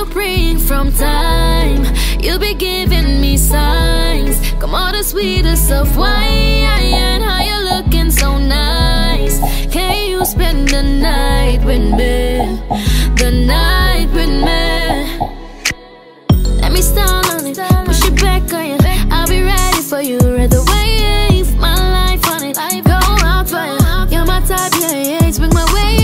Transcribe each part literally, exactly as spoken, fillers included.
you bring from time. You'll be giving me signs. Come on, the sweetest of wine. How you looking so nice. Can you spend the night with me? The night with me. Let me stall on it, push it back on you. I'll be ready for you, right the wave. My life on it, go out for you. You're my type, yeah, yeah, bring my way.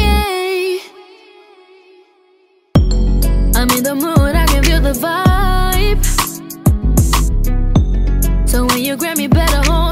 I'm in the mood, I give you the vibe. So when you grab me, better hold